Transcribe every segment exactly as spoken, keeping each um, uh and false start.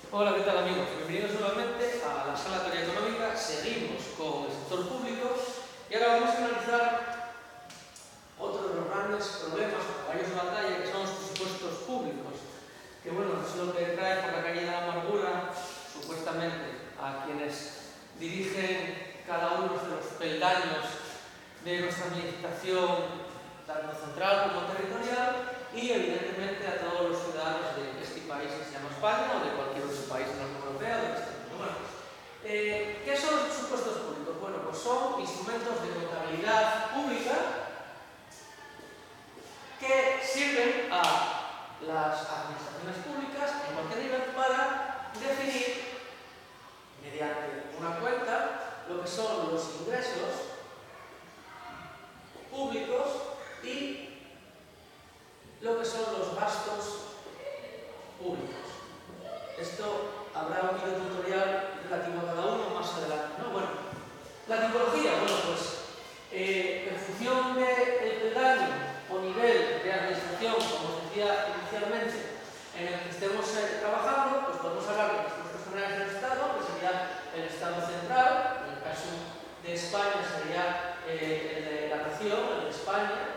Hola, ¿qué tal amigos? Bienvenidos nuevamente a la Sala de Teoría Económica. Seguimos con el sector público y ahora vamos a analizar otro de los grandes problemas o caballos de batalla, que son los presupuestos públicos, que bueno, es lo que trae por la calle de la amargura, supuestamente, a quienes dirigen cada uno de los peldaños de nuestra administración, tanto central como territorial, y evidentemente a todos los ciudadanos de este país que se llama España o de cualquier otro país de la Unión Europea o de este mundo. Bueno, eh, ¿qué son los presupuestos públicos? Bueno, pues son instrumentos de contabilidad pública que sirven a las administraciones públicas en cualquier nivel para definir mediante una cuenta lo que son los ingresos públicos y lo que son los gastos públicos. Esto habrá un vídeo tutorial relativo a cada uno más adelante, ¿no? Bueno, la tipología, bueno, pues eh, en función del peldaño o nivel de administración, como os decía inicialmente, en el que estemos eh, trabajando, pues podemos hablar de presupuestos generales del Estado, que sería el Estado central, en el caso de España sería eh, el de la nación, el de España.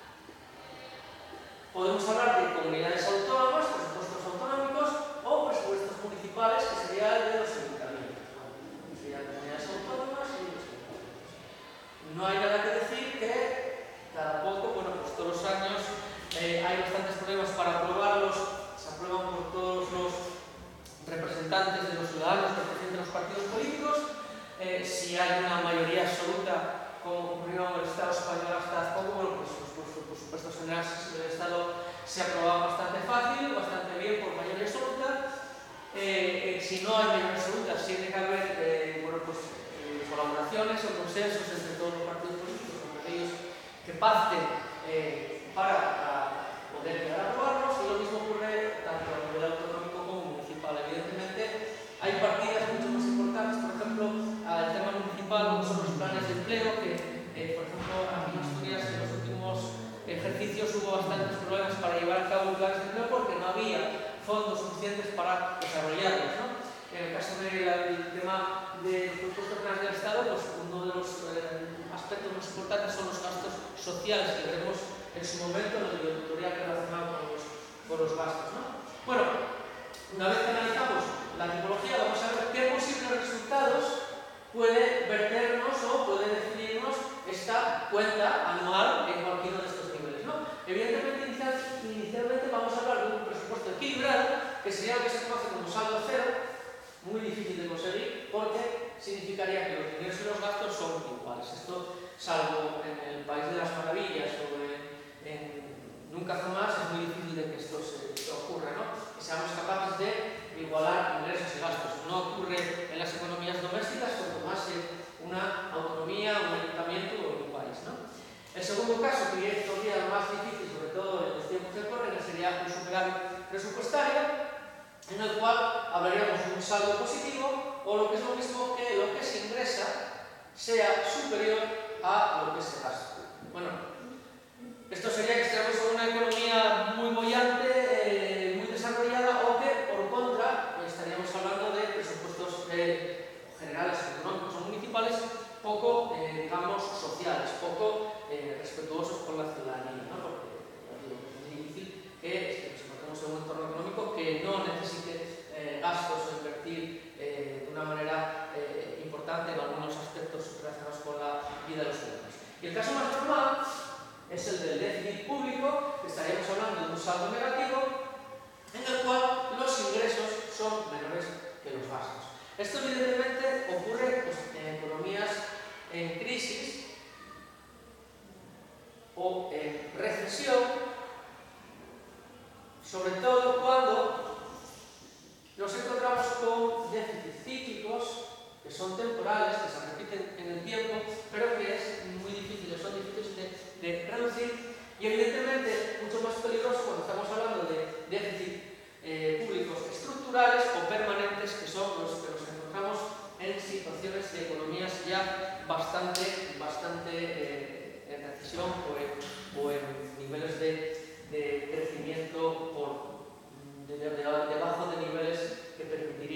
Podemos hablar de comunidades autónomas, presupuestos autonómicos o presupuestos municipales, que sería el de los ayuntamientos. ¿No? Serían comunidades autónomas y los ayuntamientos. No hay nada que decir que cada poco, bueno, pues todos los años eh, hay bastantes problemas para aprobarlos, se aprueban por todos los representantes de los ciudadanos que representan los partidos políticos. Eh, si hay una mayoría absoluta, como ocurrió en el Estado español hasta hace poco, bueno, pues los presupuestos generales del Estado se aprobaban bastante fácil, bastante bien por mayoría absoluta. Eh, eh, si no hay mayoría absoluta, tiene que haber eh, bueno, pues, eh, colaboraciones o consensos entre todos los partidos políticos, entre ellos que pacten eh, para, para poder llegar a aprobarlos, y lo mismo ocurre tanto a nivel autonómico como municipal. Evidentemente, hay partidas mucho más importantes, por ejemplo, al tema municipal, como son los planes de empleo, que, eh, por ejemplo, aquí en Asturias en los últimos ejercicios hubo bastantes problemas para llevar a cabo planes de empleo porque no había fondos suficientes para desarrollarlos, ¿no? En el caso del tema de los presupuestos generales del Estado, pues uno de los eh, aspectos más importantes son los gastos sociales, que veremos en su momento en el tutorial relacionado con los, con los gastos, ¿no? Bueno, una vez que analizamos la tipología, vamos a ver qué posibles resultados puede verternos o puede definirnos esta cuenta anual en cualquiera de estos niveles, ¿no? Evidentemente, inicial, inicialmente vamos a hablar de un presupuesto equilibrado, que sería lo que se conoce como saldo cero, muy difícil de conseguir, porque significaría que los ingresos y los gastos son iguales. Esto, salvo en el País de las Maravillas o en, en Nunca Jamás, es muy difícil de que esto se esto ocurra, ¿no? Que seamos capaces de igualar ingresos y gastos. No ocurre en las economías domésticas, cuanto más en una autonomía, un ayuntamiento o un país, ¿no? El segundo caso, que es todavía más difícil, sobre todo en los tiempos que corren, sería un superávit presupuestario, en el cual hablaríamos de un saldo positivo, o lo que es lo mismo, que lo que se ingresa sea superior a lo que se gasta. Bueno, esto sería que estemos en una economía muy bollante, eh, muy desarrollada, o que, por contra, estaríamos hablando de presupuestos eh, generales, económicos o municipales, poco, eh, digamos, sociales, poco eh, respetuosos con la ciudadanía, ¿no? Porque, ya digo, es muy difícil que nos encontremos en un entorno económico que no necesite eh, gastos o invertir eh, de una manera eh, importante en algunos aspectos relacionados con la vida de los ciudadanos. Y el caso más normal es el del déficit público, que estaríamos hablando de un saldo negativo, en el cual los ingresos son menores que los gastos. Esto evidentemente ocurre pues, en economías en crisis o en recesión, sobre todo cuando nos encontramos con déficits cíclicos, que son temporales, que se repiten en el tiempo, pero que es muy difícil, son difíciles de, de reducir, y evidentemente mucho más peligroso cuando estamos hablando de déficits eh, públicos estructurales o permanentes, que son los que nos encontramos en situaciones de economías ya bastante, bastante eh, en recesión o en, o en niveles de, de crecimiento por, de, de, de, debajo de niveles que permitirían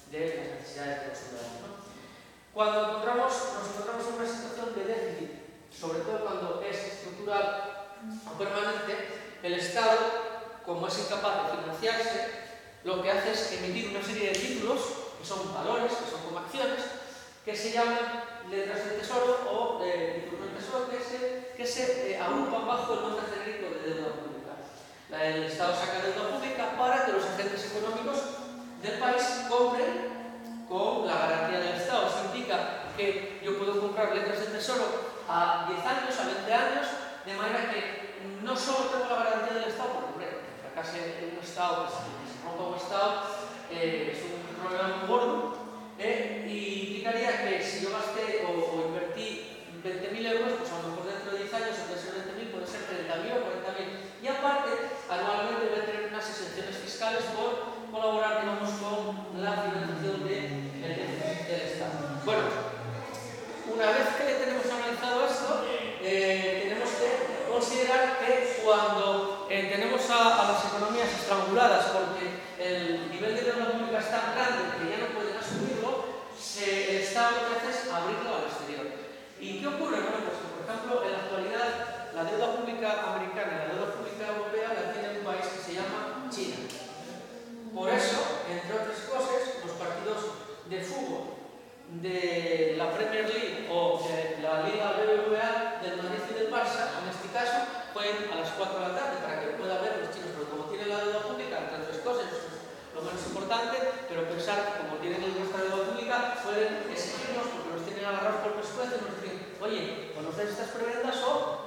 de las necesidades de los ciudadanos, ¿no? Cuando encontramos, nos encontramos en una situación de déficit, sobre todo cuando es estructural o permanente, el Estado, como es incapaz de financiarse, lo que hace es emitir una serie de títulos, que son valores, que son como acciones, que se llaman letras del tesoro o eh, títulos del tesoro, que se, que se eh, agrupan bajo el nombre genérico de deuda pública. La, el Estado saca deuda pública para que los agentes económicos del país compren con la garantía del Estado. Eso implica que yo puedo comprar letras del tesoro a diez años, a veinte años, de manera que no solo tengo la garantía del Estado, porque hombre, que fracase un Estado, que se rompa un Estado, eh, es un problema muy gordo, eh, y implicaría que si yo gasté o, o invertí veinte mil euros, pues a lo mejor dentro de diez años, en vez de ser veinte mil, puede ser treinta mil o cuarenta mil. Y aparte, anualmente voy a tener unas exenciones fiscales por colaborar, digamos, con la financiación del déficit del Estado. Bueno, una vez que tenemos analizado esto, eh, tenemos que considerar que cuando eh, tenemos a, a las economías estranguladas porque el nivel de deuda pública es tan grande que ya no pueden asumirlo, se, el Estado lo que hace es abrirlo al exterior. ¿Y qué ocurre? Bueno, pues que, por ejemplo, en la actualidad la deuda pública americana y la deuda pública europea la tiene un país que se llama China. Por eso, entre otras cosas, los partidos de fútbol de la Premier League o de la Liga B B V A del Madrid y del Barça, en este caso, juegan a las cuatro de la tarde para que pueda ver los chinos, pero como tienen la deuda pública, entre otras cosas, eso es lo menos importante, pero pensar que como tienen nuestra deuda pública, pueden exigirnos, porque los tienen agarrados por el pescuezo y nos dicen, oye, ¿conoces estas prebendas o